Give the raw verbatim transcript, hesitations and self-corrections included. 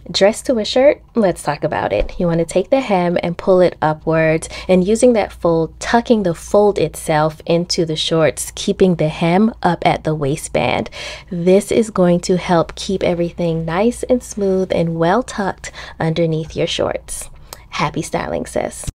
Dress to a shirt, let's talk about it. You want to take the hem and pull it upwards, and using that fold, tucking the fold itself into the shorts, keeping the hem up at the waistband. This is going to help keep everything nice and smooth and well tucked underneath your shorts. Happy styling, sis.